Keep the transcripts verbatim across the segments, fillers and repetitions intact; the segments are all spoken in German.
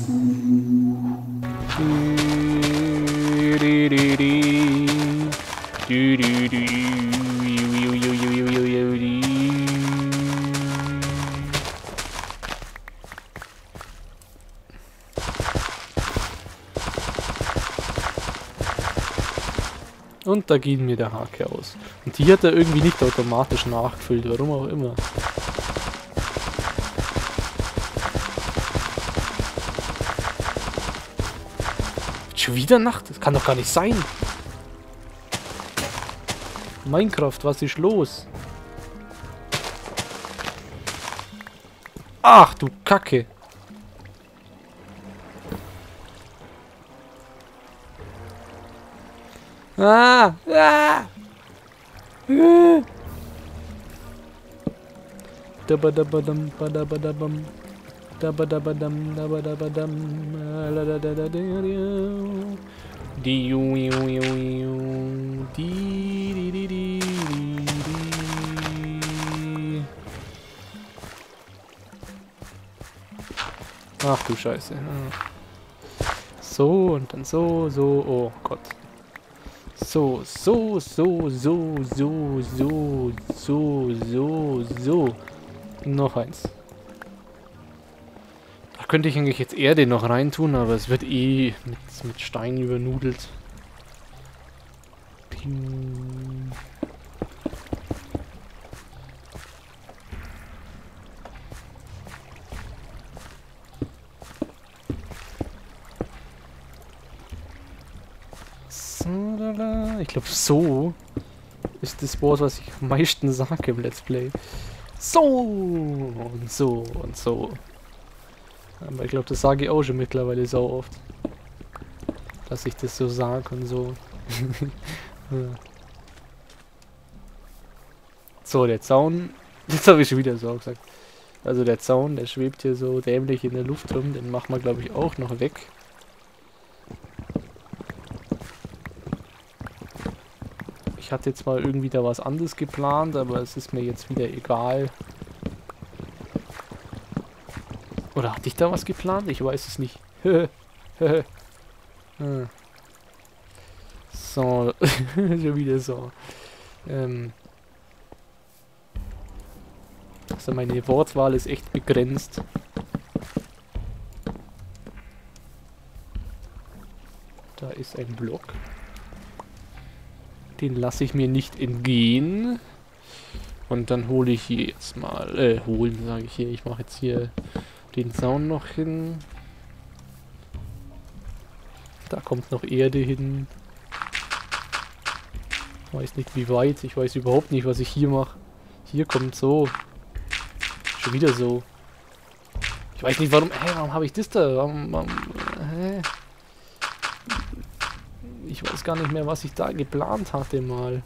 Und da geht mir der Hake aus. Und die hat er irgendwie nicht automatisch nachgefüllt, warum auch immer. Schon wieder Nacht? Das kann doch gar nicht sein. Minecraft, was ist los? Ach du Kacke. Ah! Ah! Äh. Dabadabadam, badabadabam. Dabadabadam, dabadabadam. Ladadadadadiu. Diu, iu, iu, iu. Di, di, di, di, di, di. Ach du Scheiße. So und dann so, so. Oh Gott. So, so, so, so, so, so, so, so, so. Noch eins. Da könnte ich eigentlich jetzt Erde noch reintun, aber es wird eh mit, mit Stein übernudelt. Ping. Ich glaube, so ist das Wort, was ich am meisten sage im Let's Play. So und so und so. Aber ich glaube, das sage ich auch schon mittlerweile so oft. Dass ich das so sage und so. Ja. So, der Zaun. Jetzt habe ich schon wieder so gesagt. Also der Zaun, der schwebt hier so dämlich in der Luft rum. Den machen wir, glaube ich, auch noch weg. Ich hatte jetzt mal irgendwie da was anderes geplant, aber es ist mir jetzt wieder egal. Oder hatte ich da was geplant? Ich weiß es nicht. So, schon wieder so. Ähm also meine Wortwahl ist echt begrenzt. Da ist ein Block. Den lasse ich mir nicht entgehen. Und dann hole ich hier jetzt mal, äh, holen sage ich hier. Ich mache jetzt hier den Zaun noch hin. Da kommt noch Erde hin. Ich weiß nicht wie weit. Ich weiß überhaupt nicht, was ich hier mache. Hier kommt so. Schon wieder so. Ich weiß nicht warum. Hä, warum habe ich das da? Warum, warum, hä? Ich weiß gar nicht mehr, was ich da geplant hatte mal.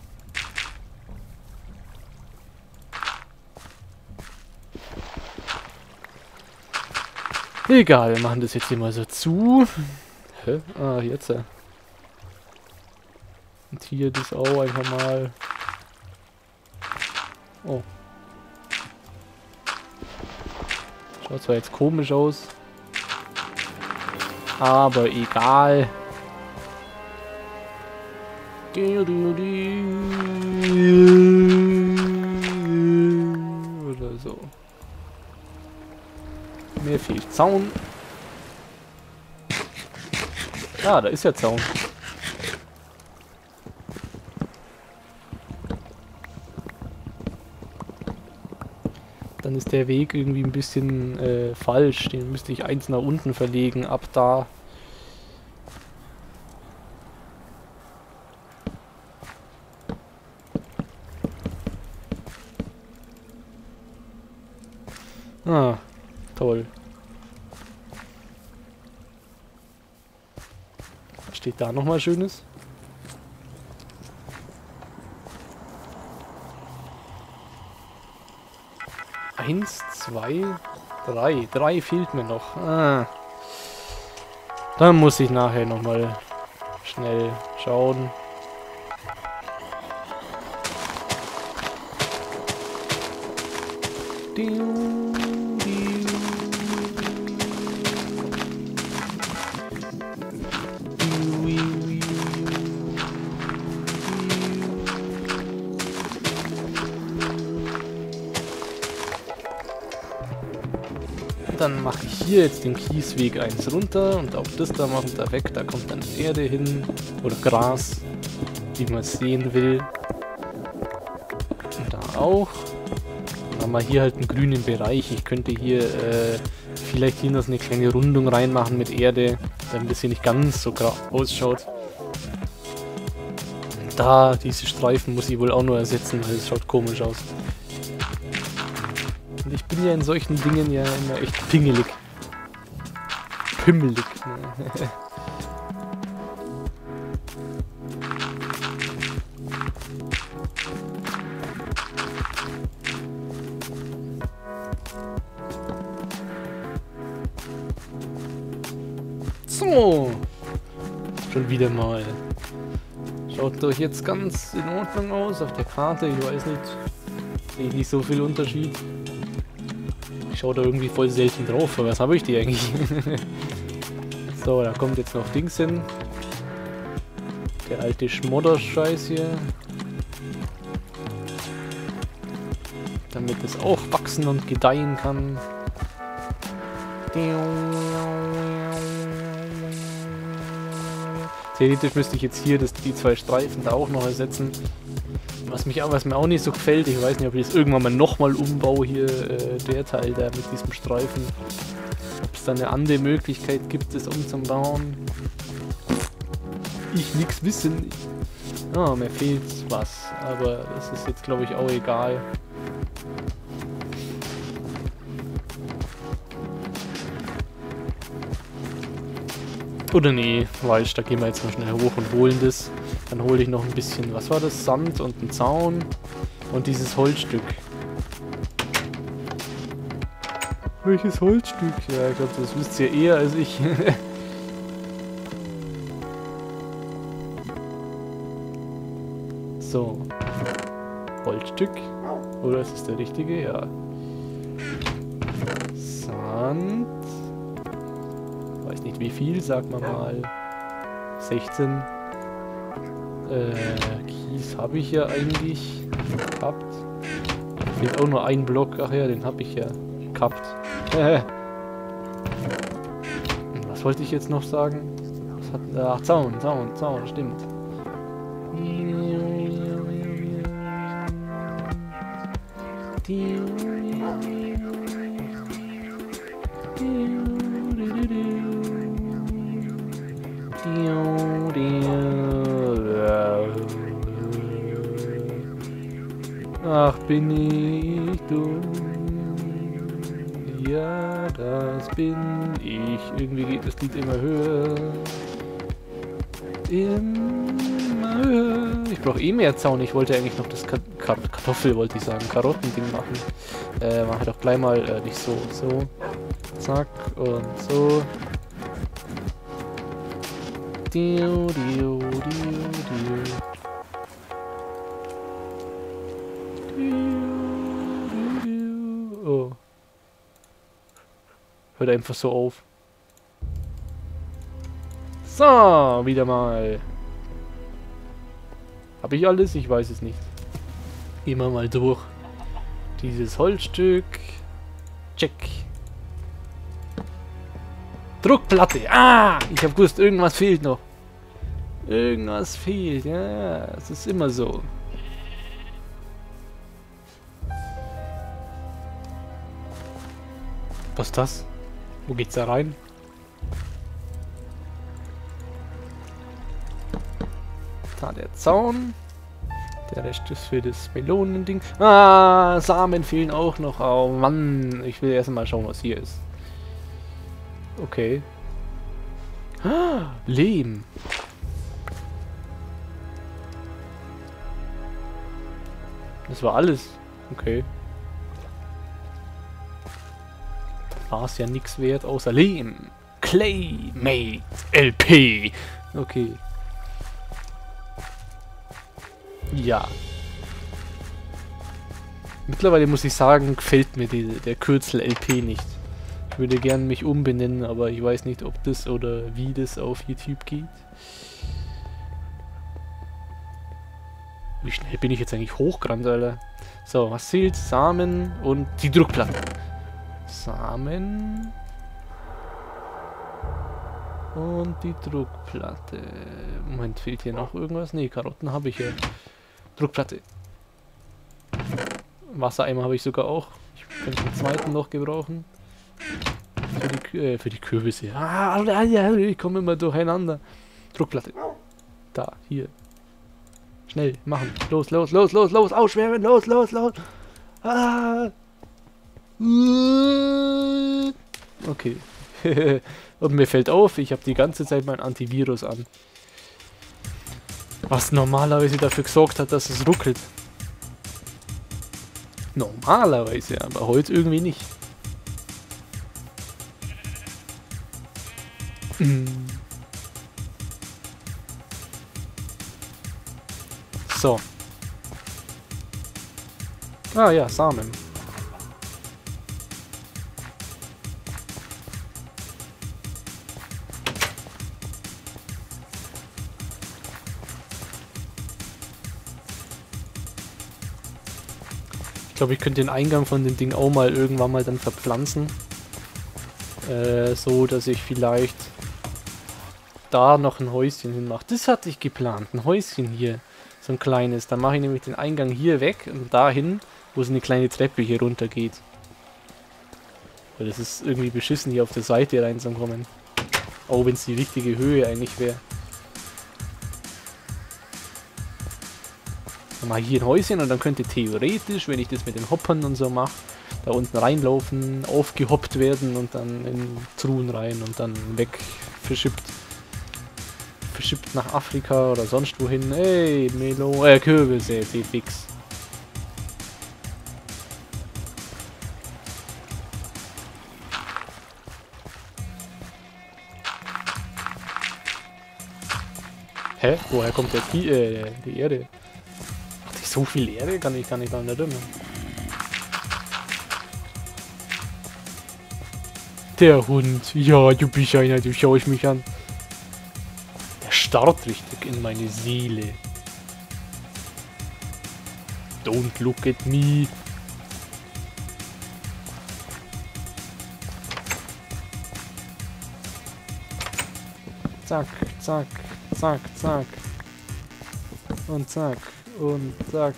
Egal, wir machen das jetzt hier mal so zu. Hä? Ah, jetzt. Und hier das auch einfach mal. Oh. Schaut zwar jetzt komisch aus. Aber egal. Oder so. Mir fehlt Zaun. Ah, da ist ja Zaun. Dann ist der Weg irgendwie ein bisschen äh, falsch. Den müsste ich eins nach unten verlegen, ab da. Ah, toll. Was steht da nochmal Schönes? Eins, zwei, drei. Drei fehlt mir noch. Ah. Dann muss ich nachher nochmal schnell schauen. dann mache ich hier jetzt den Kiesweg eins runter und auch das da machen da weg. Da kommt dann Erde hin oder Gras, wie man es sehen will. Und da auch. Dann haben wir hier halt einen grünen Bereich. Ich könnte hier äh, vielleicht hier noch eine kleine Rundung reinmachen mit Erde, damit es hier nicht ganz so grau ausschaut. Und da, diese Streifen muss ich wohl auch nur ersetzen, weil es schaut komisch aus. Und ich bin ja in solchen Dingen ja immer echt pingelig. Pimmelig. Ne? So. Schon wieder mal. Schaut doch jetzt ganz in Ordnung aus auf der Karte. Ich weiß nicht. Sehe ich nicht so viel Unterschied. Ich schaue da irgendwie voll selten drauf, aber was habe ich die eigentlich? So, da kommt jetzt noch Dings hin. Der alte Schmodder-Scheiß hier. Damit es auch wachsen und gedeihen kann. Theoretisch müsste ich jetzt hier das, die zwei Streifen da auch noch ersetzen. Was, mich, was mir auch nicht so gefällt, ich weiß nicht, ob ich das irgendwann mal nochmal umbaue hier, äh, der Teil da mit diesem Streifen. Ob es da eine andere Möglichkeit gibt, das umzubauen. Ich nix wissen. Ah, mir fehlt was, aber das ist jetzt glaube ich auch egal. Oder nee, falsch, da gehen wir jetzt mal schnell hoch und holen das. Dann hole ich noch ein bisschen, was war das? Sand und einen Zaun und dieses Holzstück. Welches Holzstück? Ja, ich glaube, das wisst ihr eher als ich. So. Holzstück. Oder ist es der richtige? Ja. Sand. Weiß nicht wie viel, sagt man mal. sechzehn. Äh, Kies habe ich ja eigentlich gehabt. Fehlt auch nur ein Block. Ach ja, den habe ich ja gehabt. Was wollte ich jetzt noch sagen? Was hat, ach, Zaun, Zaun, Zaun, stimmt. Ach, bin ich dumm. Ja, das bin ich. Irgendwie geht das Lied immer höher. Immer höher. Ich brauche eh mehr Zaun. Ich wollte eigentlich noch das Ka Ka Kartoffel, wollte ich sagen, Karottending machen. Äh, mache doch gleich mal äh, nicht so. So. Zack und so. Diu, diu, diu, diu. Oh. Hört einfach so auf. So, wieder mal. Habe ich alles? Ich weiß es nicht. Immer mal durch. Dieses Holzstück. Check. Druckplatte. Ah! Ich habe gewusst, irgendwas fehlt noch. Irgendwas fehlt. Ja, es ist immer so. Was ist das? Wo geht's da rein? Da der Zaun. Der Rest ist für das Melonending. Ah, Samen fehlen auch noch. Oh Mann, ich will erst mal schauen, was hier ist. Okay. Ah, Lehm. Das war alles. Okay. War es ja nichts wert außer Lehm. Claymate L P. Okay. Ja. Mittlerweile muss ich sagen, gefällt mir die, der Kürzel L P nicht. Ich würde gerne mich umbenennen, aber ich weiß nicht, ob das oder wie das auf YouTube geht. Wie schnell bin ich jetzt eigentlich hochgerannt, Alter? So, was zählt? Samen und die Druckplatte. Samen. Und die Druckplatte. Moment, fehlt hier noch irgendwas? Ne, Karotten habe ich hier. Druckplatte. Wassereimer habe ich sogar auch. Ich könnte den zweiten noch gebrauchen. Für die, äh, für die Kürbisse. Ah, ich komme immer durcheinander. Druckplatte. Da, hier. Schnell, machen. Los, los, los, los, los. Ausschwärmen, los, los, los. Ah. Okay. Und mir fällt auf, ich habe die ganze Zeit mein Antivirus an. Was normalerweise dafür gesorgt hat, dass es ruckelt. Normalerweise, aber heute irgendwie nicht. So. Ah ja, Samen. Ich glaube, ich könnte den Eingang von dem Ding auch mal irgendwann mal dann verpflanzen. Äh, so, dass ich vielleicht da noch ein Häuschen hinmache. Das hatte ich geplant, ein Häuschen hier. So ein kleines. Dann mache ich nämlich den Eingang hier weg und dahin, wo so eine kleine Treppe hier runter geht. Weil das ist irgendwie beschissen, hier auf der Seite reinzukommen. Auch wenn es die richtige Höhe eigentlich wäre. Dann mache ich hier ein Häuschen und dann könnte theoretisch, wenn ich das mit den Hoppern und so mache, da unten reinlaufen, aufgehoppt werden und dann in Truhen rein und dann weg verschippt. Verschippt nach Afrika oder sonst wohin. Ey, Melo, äh, Kürbisse, die fix. Hä? Woher kommt der die, äh, die Erde? Hat ich so viel Erde? Kann ich gar nicht daran erinnern. Der Hund. Ja, du bist einer, du schaue ich mich an. Der starrt richtig in meine Seele. Don't look at me. Zack, zack, zack, zack. Und zack, und zack.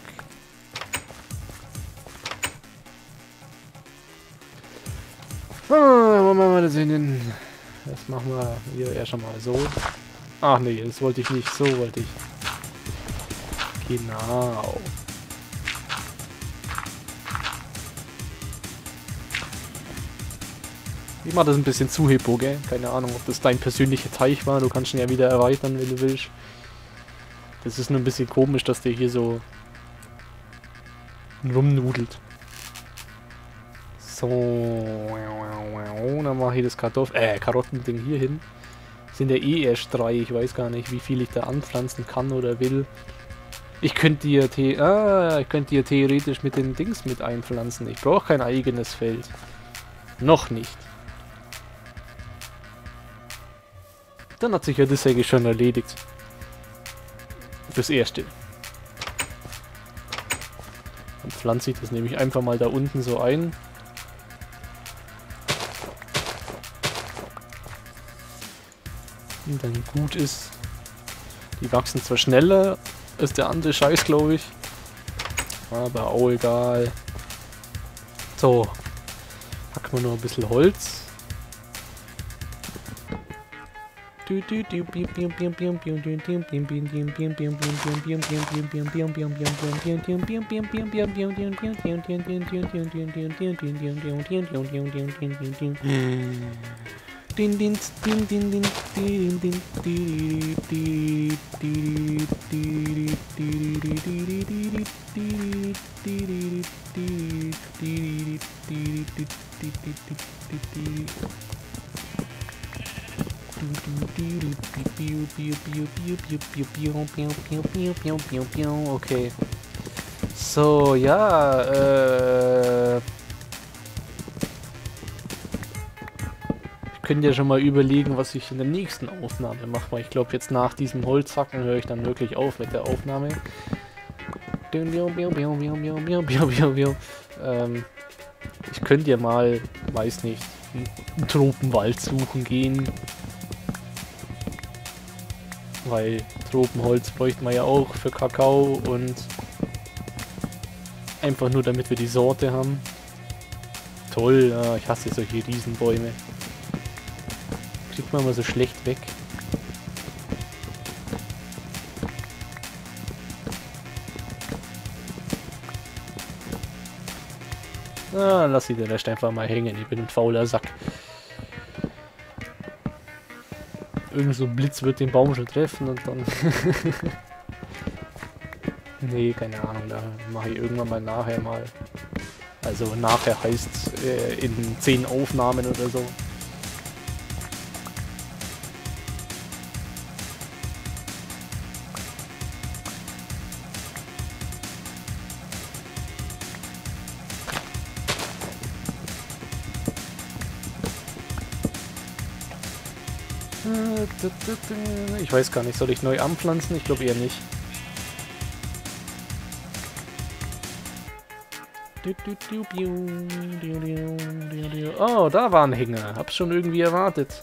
Ah, wo machen wir das hin? Das machen wir hier erst einmal so. Ach nee, das wollte ich nicht. So wollte ich. Genau. Ich mach das ein bisschen zu hippo, gell? Keine Ahnung, ob das dein persönlicher Teich war. Du kannst ihn ja wieder erweitern, wenn du willst. Das ist nur ein bisschen komisch, dass der hier so rumnudelt. So, dann mache ich das Kartoffel, äh, Karottending hier hin. Sind ja eh erst drei, ich weiß gar nicht, wie viel ich da anpflanzen kann oder will. Ich könnte die ja, the ah, ich könnte die ja theoretisch mit den Dings mit einpflanzen. Ich brauche kein eigenes Feld. Noch nicht. Dann hat sich ja das eigentlich schon erledigt. Fürs Erste. Dann pflanze ich das nämlich einfach mal da unten so ein. Und dann gut ist. Die wachsen zwar schneller als der andere Scheiß, glaube ich. Aber auch egal. So. Packen wir noch ein bisschen Holz. Okay. So, ja, äh... ich könnte ja schon mal überlegen, was ich in der nächsten Aufnahme mache, weil ich glaube, jetzt nach diesem Holzhacken höre ich dann wirklich auf mit der Aufnahme. Ähm, Ich könnte ja mal, weiß nicht, einen Tropenwald suchen gehen. Weil Tropenholz bräuchte man ja auch für Kakao und einfach nur damit wir die Sorte haben. Toll, ja, ich hasse solche Riesenbäume. Kriegt man mal so schlecht weg. Ah, lass sie den Rest einfach mal hängen, ich bin ein fauler Sack. Irgend so ein Blitz wird den Baum schon treffen und dann... Nee, keine Ahnung, da mache ich irgendwann mal nachher mal. Also nachher heißt äh, in zehn Aufnahmen oder so. Ich weiß gar nicht, soll ich neu anpflanzen? Ich glaube eher nicht. Oh, da war ein Hänger. Hab's schon irgendwie erwartet.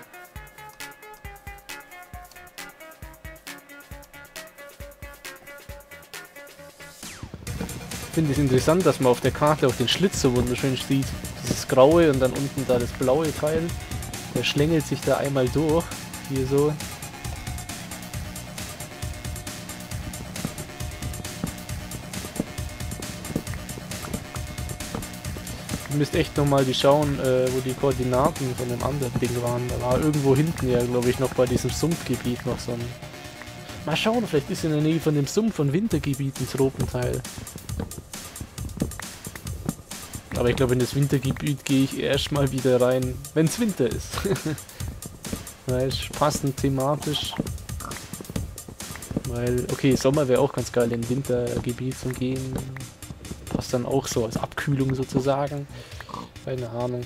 Ich finde es interessant, dass man auf der Karte auch den Schlitz so wunderschön sieht. Dieses graue und dann unten da das blaue Teil. Der schlängelt sich da einmal durch. Hier so. Ihr müsst echt nochmal die schauen, äh, wo die Koordinaten von dem anderen Ding waren. Da war irgendwo hinten ja, glaube ich, noch bei diesem Sumpfgebiet noch so ein... Mal schauen, vielleicht ist in der Nähe von dem Sumpf von Wintergebiet ein Tropenteil. Aber ich glaube, in das Wintergebiet gehe ich erstmal wieder rein, wenn es Winter ist. Weißt, passend thematisch. Weil, okay, Sommer wäre auch ganz geil, in Wintergebiet zu gehen. Passt dann auch so als Abkühlung sozusagen. Keine Ahnung.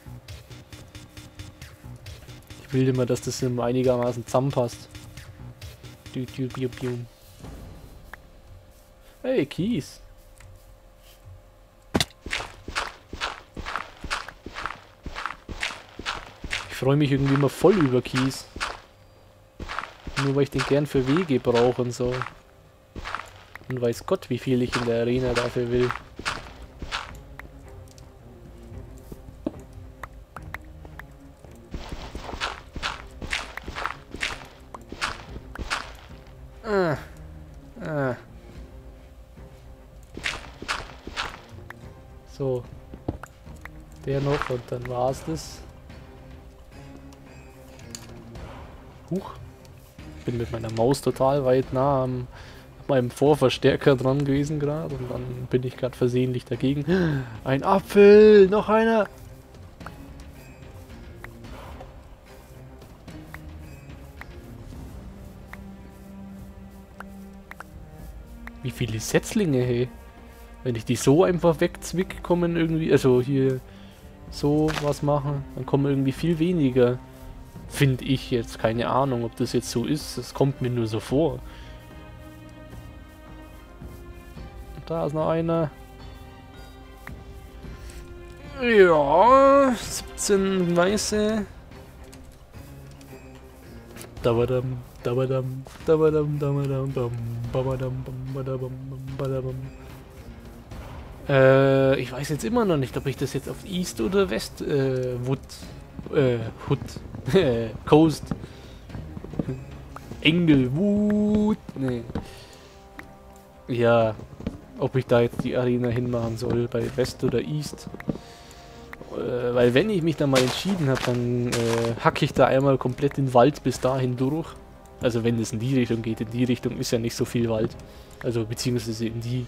Ich will immer, dass das immer einigermaßen zusammenpasst. Hey, Kies. Ich freue mich irgendwie immer voll über Kies. Nur weil ich den gern für Wege brauche und so. Und weiß Gott, wie viel ich in der Arena dafür will. Ah. Ah. So. Der noch und dann war's das. Huch. Ich bin mit meiner Maus total weit nah am meinem Vorverstärker dran gewesen gerade und dann bin ich gerade versehentlich dagegen. Ein Apfel! Noch einer! Wie viele Setzlinge, hey? Wenn ich die so einfach wegzwick, kommen irgendwie, also hier so was machen, dann kommen irgendwie viel weniger. Finde ich jetzt, keine Ahnung, ob das jetzt so ist, das kommt mir nur so vor. Und da ist noch einer. Ja, siebzehn weiße. Dabadam, dabadam, dabadam, dabadam, dabadam, dabadam, dabadam. Äh, ich weiß jetzt immer noch nicht, ob ich das jetzt auf East oder West äh, Wood äh, Hood Coast Englewood, nee. Ja, ob ich da jetzt die Arena hinmachen soll, bei West oder East. Äh, weil wenn ich mich da mal entschieden habe, dann äh, hacke ich da einmal komplett den Wald bis dahin durch. Also wenn es in die Richtung geht, in die Richtung ist ja nicht so viel Wald. Also beziehungsweise in die...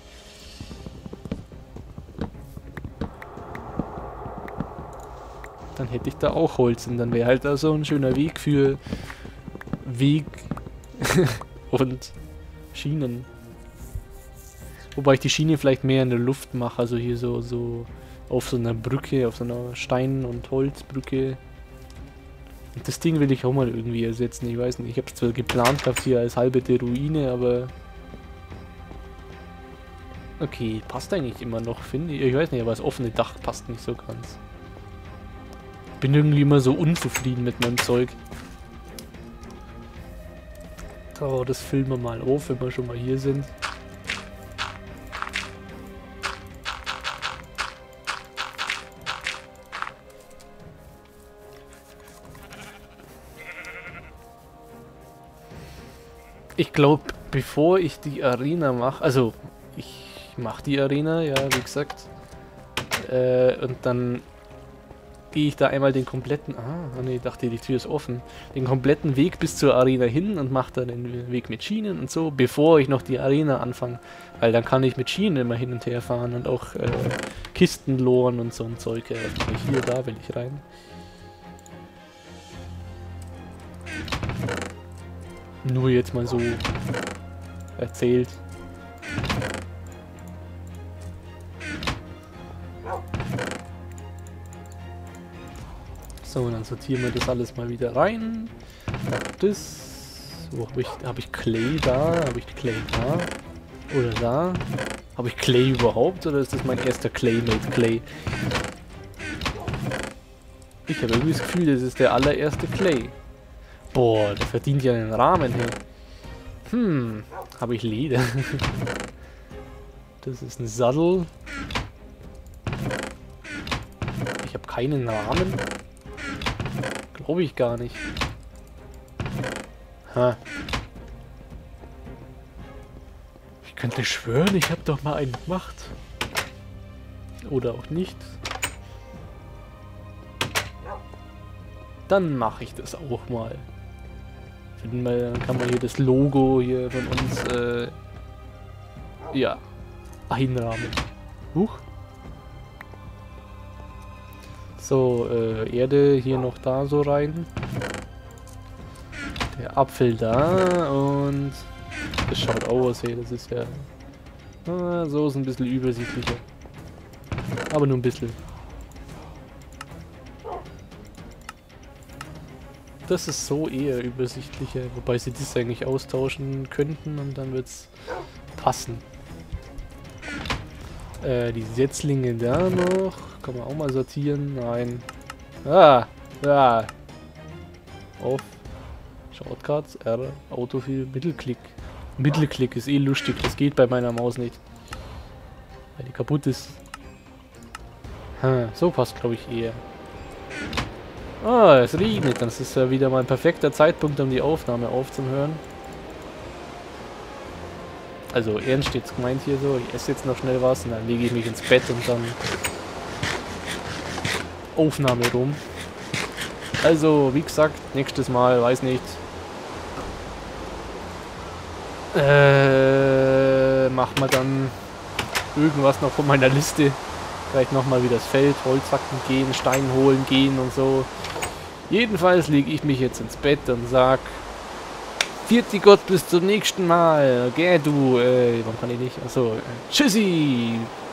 Dann hätte ich da auch Holz und dann wäre halt da so ein schöner Weg für Weg und Schienen. Wobei ich die Schiene vielleicht mehr in der Luft mache, also hier so, so auf so einer Brücke, auf so einer Stein- und Holzbrücke. Und das Ding will ich auch mal irgendwie ersetzen, ich weiß nicht, ich habe es zwar geplant gehabt hier als halbe Ruine, aber Okay, passt eigentlich immer noch, finde ich. Ich weiß nicht, aber das offene Dach passt nicht so ganz. Bin irgendwie immer so unzufrieden mit meinem Zeug. So, das filmen wir mal auf, wenn wir schon mal hier sind. Ich glaube, bevor ich die Arena mache, also ich mache die Arena, ja, wie gesagt, äh, und dann gehe ich da einmal den kompletten, ah, nee, ich dachte, die Tür ist offen, den kompletten Weg bis zur Arena hin und mache dann den Weg mit Schienen und so, bevor ich noch die Arena anfange, weil dann kann ich mit Schienen immer hin und her fahren und auch äh, Kisten loren und so ein Zeug. Äh, hier, da will ich rein. Nur jetzt mal so erzählt. So, und dann sortieren wir das alles mal wieder rein. Das. Wo habe ich. Habe ich Clay da? Habe ich Clay da? Oder da? Habe ich Clay überhaupt? Oder ist das mein erster Claymate Clay? Ich habe irgendwie das Gefühl, das ist der allererste Clay. Boah, der verdient ja einen Rahmen hier. Hm, habe ich Leder? Das ist ein Sattel. Ich habe keinen Rahmen. Glaube ich gar nicht. Ha. Ich könnte schwören, ich habe doch mal einen gemacht. Oder auch nicht. Dann mache ich das auch mal. Dann kann man hier das Logo hier von uns äh, ja, einrahmen. Huch. So, äh, Erde hier noch da so rein. Der Apfel da und das schaut aus, hey, das ist ja ah, so ist ein bisschen übersichtlicher. Aber nur ein bisschen. Das ist so eher übersichtlicher, wobei sie das eigentlich austauschen könnten und dann wird's passen. Äh, die Setzlinge da noch. Kann man auch mal sortieren. Nein. Ah! Ja! Auf. Shortcuts, R, Autofill, Mittelklick. Mittelklick ist eh lustig, das geht bei meiner Maus nicht. Weil die kaputt ist. Hm, so passt glaube ich eher. Ah, es regnet. Das ist ja wieder mal ein perfekter Zeitpunkt, um die Aufnahme aufzuhören. Also ernst jetzt gemeint hier so. Ich esse jetzt noch schnell was und dann lege ich mich ins Bett und dann Aufnahme rum. Also, wie gesagt, nächstes Mal, weiß nicht. Äh, machen wir dann irgendwas noch von meiner Liste. Vielleicht nochmal wieder das Feld, Holzhacken gehen, Stein holen gehen und so. Jedenfalls lege ich mich jetzt ins Bett und sag Vierte Gott, bis zum nächsten Mal. Geh du, äh, warum kann ich nicht? Achso, äh, tschüssi!